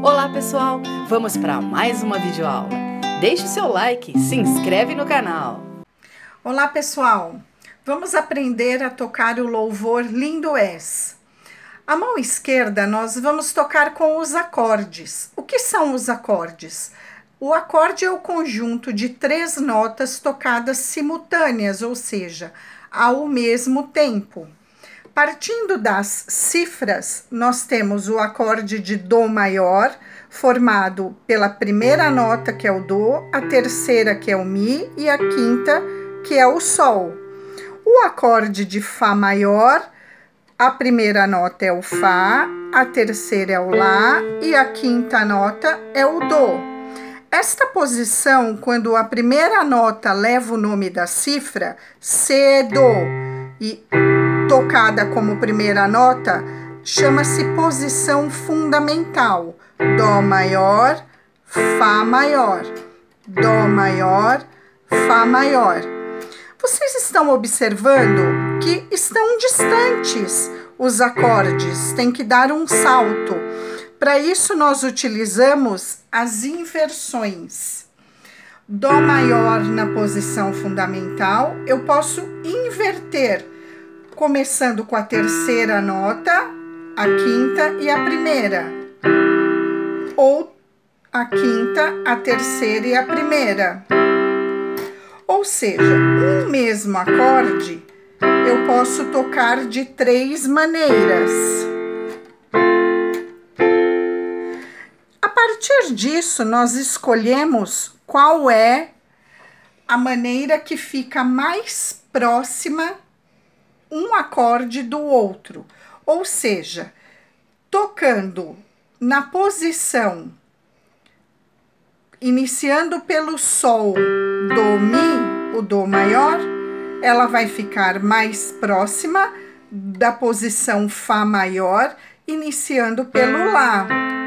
Olá pessoal, vamos para mais uma videoaula. Deixe o seu like, se inscreve no canal. Olá pessoal, vamos aprender a tocar o louvor Lindo És. A mão esquerda nós vamos tocar com os acordes. O que são os acordes? O acorde é o conjunto de 3 notas tocadas simultâneas, ou seja, ao mesmo tempo. Partindo das cifras, nós temos o acorde de Dó maior, formado pela primeira nota, que é o Dó, a terceira, que é o Mi, e a quinta, que é o Sol. O acorde de Fá maior, a primeira nota é o Fá, a terceira é o Lá, e a quinta nota é o Dó. Esta posição, quando a primeira nota leva o nome da cifra, C, Dó, e tocada como primeira nota, chama-se posição fundamental. Dó maior, Fá maior, Dó maior, Fá maior. Vocês estão observando que estão distantes os acordes, tem que dar um salto. Para isso, nós utilizamos as inversões. Dó maior na posição fundamental, eu posso inverter, começando com a terceira nota, a quinta e a primeira. Ou a quinta, a terceira e a primeira. Ou seja, um mesmo acorde eu posso tocar de 3 maneiras. A partir disso, nós escolhemos qual é a maneira que fica mais próxima um acorde do outro. Ou seja, tocando na posição, iniciando pelo Sol, Dó, Mi, o Dó maior, ela vai ficar mais próxima da posição Fá maior, iniciando pelo Lá.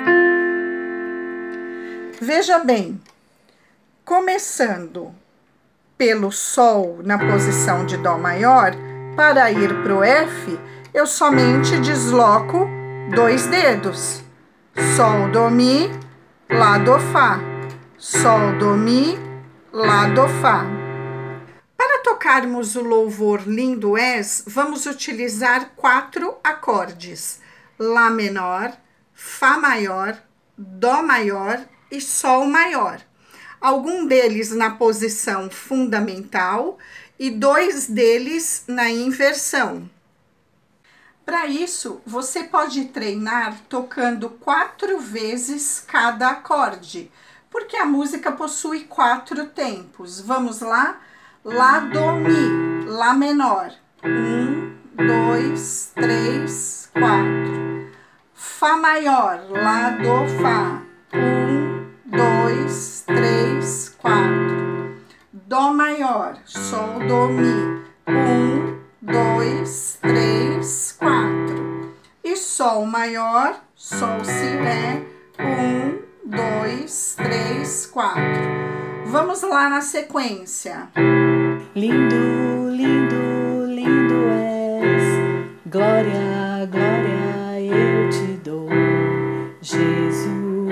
Veja bem, começando pelo Sol na posição de Dó maior, para ir para o F, eu somente desloco 2 dedos. Sol, Dó, Mi, Lá, Dó, Fá. Sol, Dó, Mi, Lá, Dó, Fá. Para tocarmos o louvor Lindo És, vamos utilizar 4 acordes. Lá menor, Fá maior, Dó maior e Sol maior. Algum deles na posição fundamental e 2 deles na inversão. Para isso, você pode treinar tocando 4 vezes cada acorde, porque a música possui 4 tempos. Vamos lá? Lá, Dó, Mi, Lá menor. 1, 2, 3, 4. Fá maior, Lá, Dó, Fá. 1, 2, 3, 4. Dó maior, Sol, Dó, Mi. 1, 2, 3, 4. E Sol maior, Sol, Si, Ré. 1, 2, 3, 4. Vamos lá na sequência. Lindo, lindo, lindo és, glória, glória eu te dou, Jesus,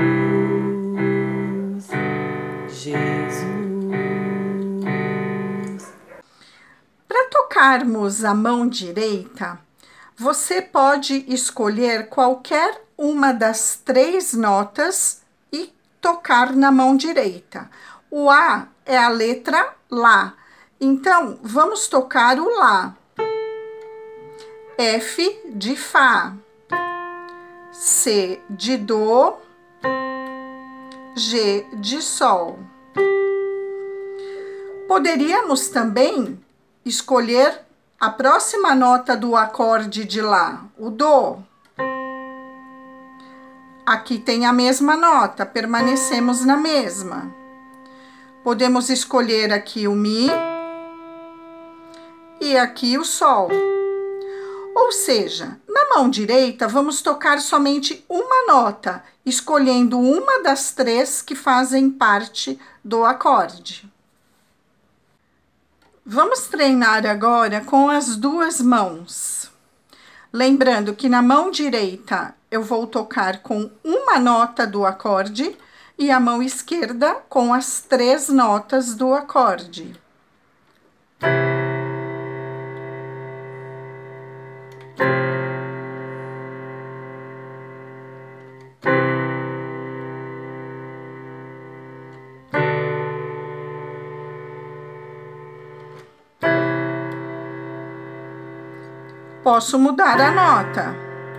Jesus. Para tocarmos a mão direita, você pode escolher qualquer uma das 3 notas e tocar na mão direita. O A é a letra Lá. Então, vamos tocar o Lá. F de Fá. C de Dó. G de Sol. Poderíamos também escolher a próxima nota do acorde de Lá, o Dó. Aqui tem a mesma nota, permanecemos na mesma. Podemos escolher aqui o Mi e aqui o Sol. Ou seja, na mão direita, vamos tocar somente uma nota, escolhendo uma das 3 que fazem parte do acorde. Vamos treinar agora com as 2 mãos. Lembrando que na mão direita eu vou tocar com uma nota do acorde e a mão esquerda com as 3 notas do acorde. Posso mudar a nota.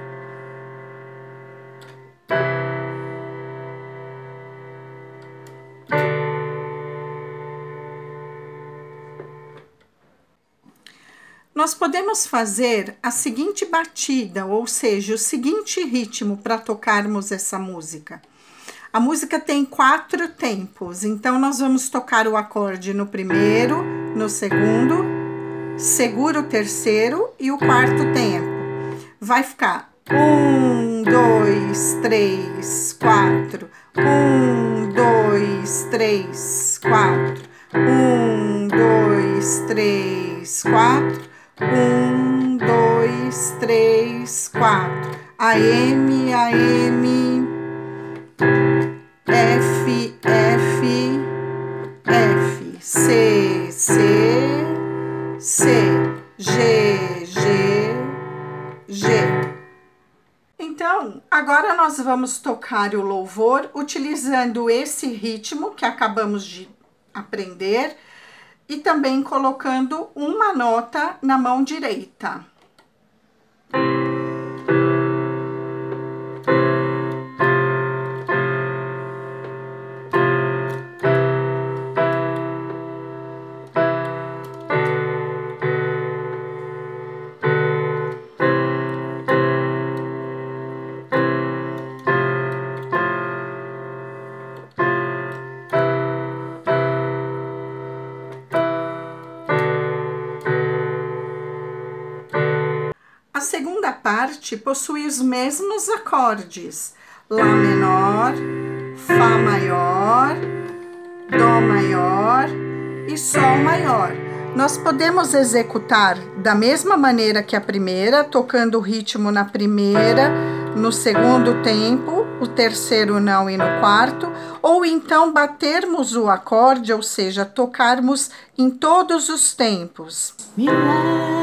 Nós podemos fazer a seguinte batida, ou seja, o seguinte ritmo para tocarmos essa música. A música tem 4 tempos, então nós vamos tocar o acorde no primeiro, no segundo, segura o terceiro e o 4º tempo. Vai ficar 1, 2, 3, 4. 1, 2, 3, 4. 1, 2, 3, 4. 1, 2, 3, 4. A M, F, F, F, C, C, C, G, G, G. Então, agora nós vamos tocar o louvor utilizando esse ritmo que acabamos de aprender e também colocando uma nota na mão direita. A segunda parte possui os mesmos acordes: Lá menor, Fá maior, Dó maior e Sol maior. Nós podemos executar da mesma maneira que a primeira, tocando o ritmo na primeira, no segundo tempo, o terceiro não e no 4º, ou então batermos o acorde, ou seja, tocarmos em todos os tempos. Me leva